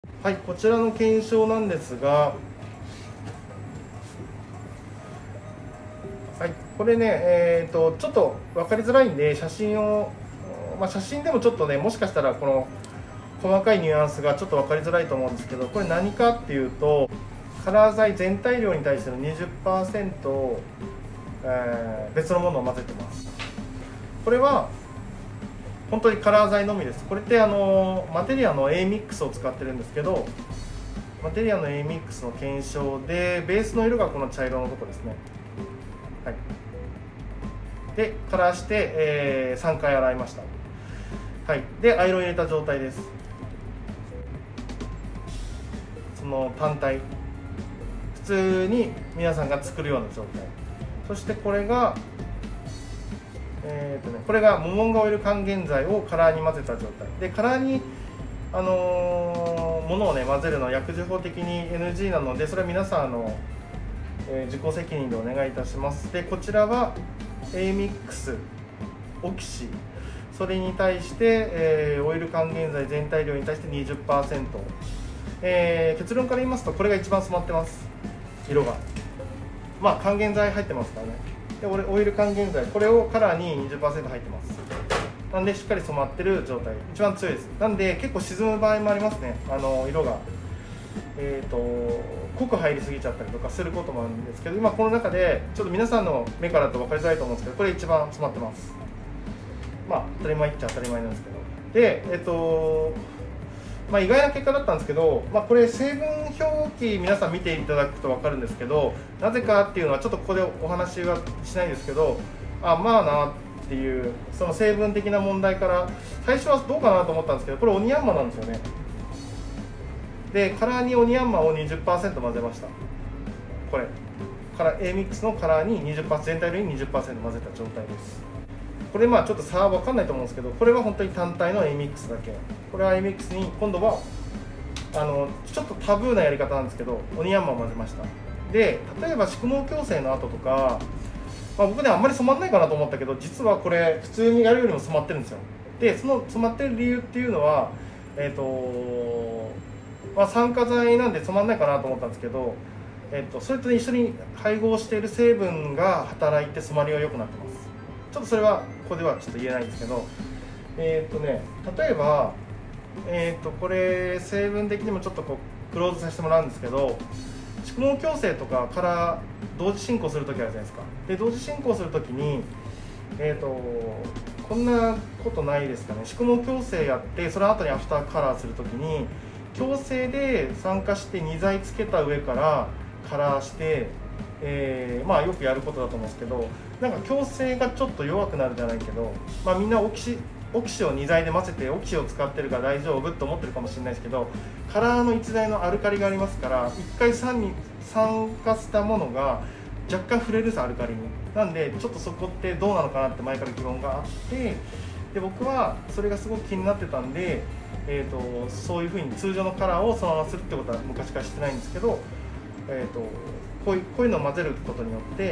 はい、こちらの検証なんですが、はい、これね、ちょっと分かりづらいんで、写真を、写真でもちょっとね、もしかしたらこの細かいニュアンスがちょっと分かりづらいと思うんですけど、これ何かっていうと、カラー剤全体量に対しての 20% を、別のものを混ぜてます。これは本当にカラー剤のみです。これってマテリアの A ミックスを使ってるんですけど、マテリアの A ミックスの検証でベースの色がこの茶色のとこですね。はい、でカラーして、3回洗いました。はい、でアイロン入れた状態です。その単体普通に皆さんが作るような状態。そしてこれがこれがモモンガオイル還元剤をカラーに混ぜた状態で、カラーにものをね混ぜるのは薬事法的に NG なので、それは皆さん自己責任でお願いいたします。でこちらは A ミックスオキシ、それに対して、オイル還元剤全体量に対して 20%、結論から言いますとこれが一番染まってます。色が還元剤入ってますからね。でオイル還元剤、これをカラーに 20% 入ってます。なんでしっかり染まってる状態、一番強いです。なんで結構沈む場合もありますね。色が濃く入りすぎちゃったりとかすることもあるんですけど、今この中でちょっと皆さんの目からだと分かりづらいと思うんですけど、これ一番染まってます。当たり前っちゃ当たり前なんですけど、で意外な結果だったんですけど、これ成分表記皆さん見ていただくと分かるんですけど、なぜかっていうのはちょっとここでお話はしないですけど、なっていうその成分的な問題から最初はどうかなと思ったんですけど、これオニヤンマなんですよね。でカラーにオニヤンマを 20% 混ぜました。これカラー A ミックスのカラーに 20%、全体量に 20% 混ぜた状態です。これちょっと差は分かんないと思うんですけど、これは本当に単体の A ミックスだけ。これは A ミックスに今度はちょっとタブーなやり方なんですけど、オニヤンマを混ぜました。で例えば宿毛矯正の後とか、僕ねあんまり染まんないかなと思ったけど、実はこれ普通にやるよりも染まってるんですよ。でその染まってる理由っていうのは酸化剤なんで染まんないかなと思ったんですけど、それと一緒に配合している成分が働いて染まりが良くなってます。ちょっとそれはここではちょっと言えないんですけど、例えばこれ成分的にもちょっとクローズさせてもらうんですけど、宿毛矯正とかから同時進行するときあるじゃないですか。で同時進行するときにこんなことないですかね。宿毛矯正やってその後にアフターカラーするときに矯正で酸化して2剤つけた上からカラーして、よくやることだと思うんですけど、なんか矯正がちょっと弱くなるじゃないけど、みんなオキシを2剤で混ぜてオキシを使ってるから大丈夫と思ってるかもしれないですけど、カラーの1剤のアルカリがありますから、1回酸化したものが若干触れるんです、アルカリに。なんでちょっとそこってどうなのかなって前から疑問があって、で僕はそれがすごく気になってたんで、そういうふうに通常のカラーをそのままするってことは昔からしてないんですけど、こういうのを混ぜることによって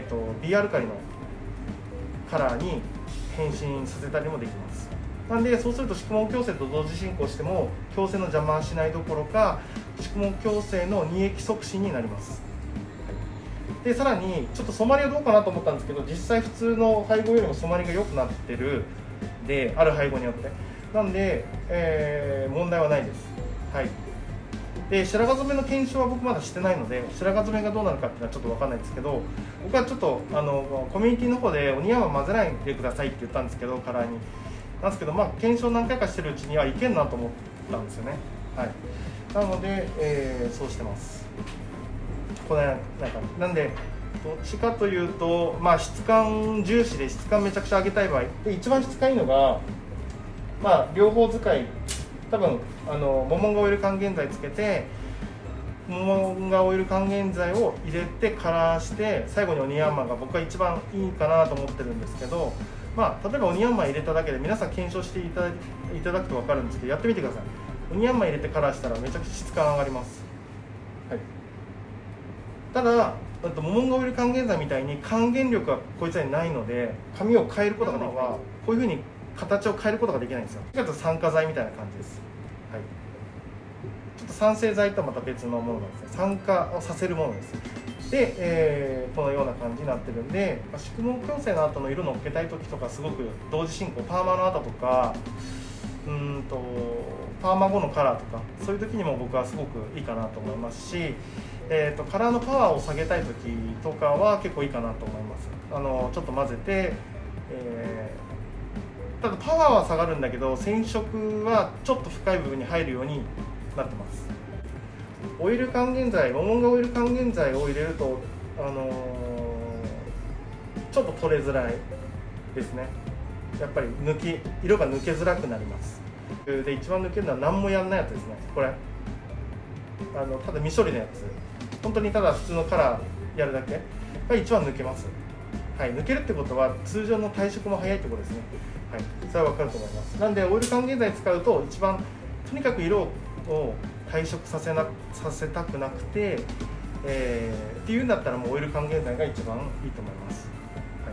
、B アルカリのカラーに変身させたりもできます。なんでそうすると宿毛矯正と同時進行しても矯正の邪魔はしないどころか、宿毛矯正の二液促進になります。でさらにちょっと染まりはどうかなと思ったんですけど、実際普通の配合よりも染まりが良くなってるで、ある配合によって。なんで、問題はないです。はい。で白髪染めの検証は僕まだしてないので、白髪染めがどうなるかっていうのはちょっと分かんないんですけど、僕はちょっとコミュニティの方でオニヤンマ混ぜないでくださいって言ったんですけど、カラーになんですけど、検証何回かしてるうちにはいけんなと思ったんですよね。はい。なので、そうしてます。これなんでどっちかというと、質感重視で質感めちゃくちゃ上げたい場合で、一番質感いいのが両方使い、多分モモンガオイル還元剤つけて、モモンガオイル還元剤を入れてカラーして、最後にオニヤンマが僕は一番いいかなと思ってるんですけど、例えばオニヤンマ入れただけで皆さん検証していただくと分かるんですけど、やってみてください。オニヤンマ入れてカラーしたらめちゃくちゃ質感上がります。はい、ただモモンガオイル還元剤みたいに還元力はこいつらにないので、髪を変えることができない。こういうふうに形を変えることができないんですよ。酸化剤みたいな感じです。はい。 ちょっと酸性剤とはまた別のものなんですね。酸化をさせるものです。で、このような感じになってるんで、宿毛矯正の後の色のっけたい時とかすごく同時進行、パーマの後とかパーマ後のカラーとかそういう時にも僕はすごくいいかなと思いますし、カラーのパワーを下げたい時とかは結構いいかなと思います。ちょっと混ぜて、ただパワーは下がるんだけど染色はちょっと深い部分に入るようになってます。オイル還元剤、モモンガオイル還元剤を入れると、ちょっと取れづらいですね。やっぱり色が抜けづらくなります。で一番抜けるのは何もやんないやつですね。これただ未処理のやつ、本当にただ普通のカラーやるだけが一番抜けます。はい、抜けるってことは通常の退色も早いってことですね。はい、それは分かると思います。なんでオイル還元剤使うと一番とにかく色を退色させたくなくて、っていうんだったらもうオイル還元剤が一番いいと思います。はい、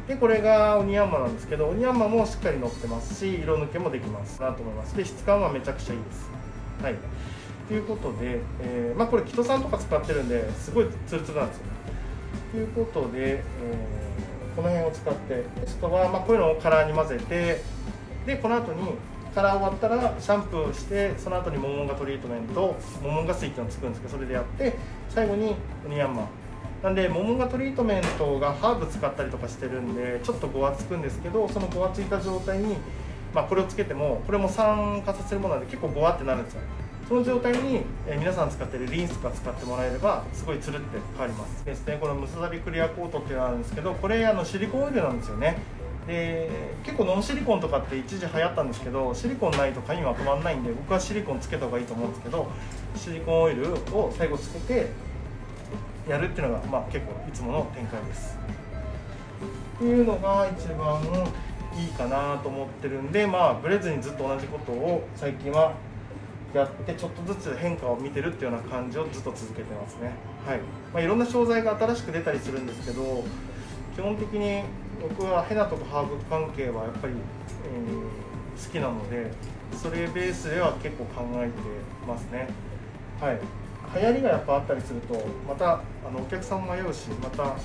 でこれがオニヤンマなんですけど、オニヤンマもしっかり乗ってますし色抜けもできますなと思います。で質感はめちゃくちゃいいです。はい、ということで、これキトサンとか使ってるんですごいツルツルなんですよね。ということで、この辺を使ってテストは、こういうのをカラーに混ぜて、でこの後にカラー終わったらシャンプーしてその後にモモンガトリートメント、モモンガ水っていうのをつくんですけど、それでやって最後にオニヤンマなんで、モモンガトリートメントがハーブ使ったりとかしてるんでちょっとごわつくんですけど、そのごわついた状態に、これをつけてもこれも酸化させるものなんで結構ごわってなるんですよ。その状態に、皆さん使ってるリンスとか使ってもらえればすごいツルって変わりますですね。このムササビクリアコートっていうのがあるんですけど、これシリコンオイルなんですよね。で結構ノンシリコンとかって一時流行ったんですけど、シリコンないと髪まとまらないんで僕はシリコンつけた方がいいと思うんですけど、シリコンオイルを最後つけてやるっていうのが、結構いつもの展開です。っていうのが一番いいかなと思ってるんで、ブレずにずっと同じことを最近はやってちょっとずつ変化を見てるっていうような感じをずっと続けてますね。はい、いろんな商材が新しく出たりするんですけど、基本的に僕はヘナとかハーブ関係はやっぱり、好きなので、それベースでは結構考えてますね。はい、流行りがやっぱあったりするとまたお客さんも迷うし、またなんて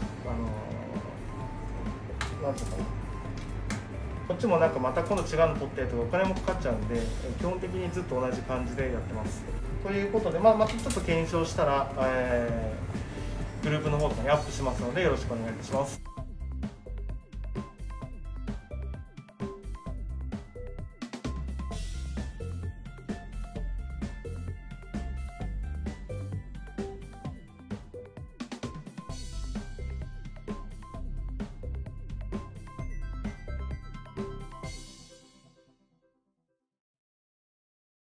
いうかな、こっちもなんかまた今度違うの取ってとかお金もかかっちゃうんで、基本的にずっと同じ感じでやってます。ということで、またちょっと検証したら、グループの方とかにアップしますのでよろしくお願いいたします。